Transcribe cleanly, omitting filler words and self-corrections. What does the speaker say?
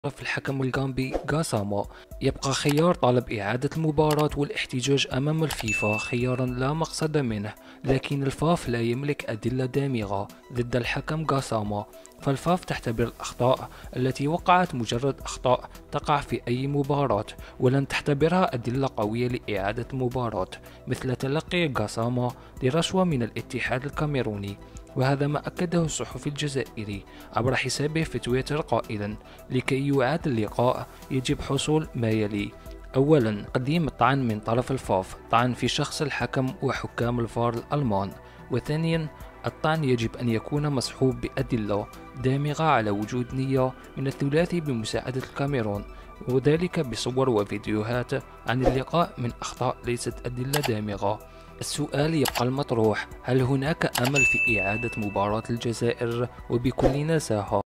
في الحكم الغامبي غاساما. يبقى خيار طلب إعادة المباراة والاحتجاج أمام الفيفا خيارا لا مقصد منه، لكن الفاف لا يملك أدلة دامغة ضد الحكم غاساما، فالفاف تعتبر الأخطاء التي وقعت مجرد أخطاء تقع في أي مباراة، ولن تعتبرها أدلة قوية لإعادة المباراة، مثل تلقي غاساما لرشوة من الاتحاد الكاميروني. وهذا ما أكده الصحفي الجزائري عبر حسابه في تويتر قائلا: لكي يعاد اللقاء يجب حصول ما يلي: أولا، تقديم الطعن من طرف الفاف، طعن في شخص الحكم وحكام الفار الألمان. وثانيا، الطعن يجب أن يكون مصحوب بأدلة دامغة على وجود نية من الثلاثي بمساعدة الكاميرون، وذلك بصور وفيديوهات عن اللقاء من أخطاء ليست أدلة دامغة. السؤال يبقى المطروح: هل هناك أمل في إعادة مباراة الجزائر وبكل نزاهة؟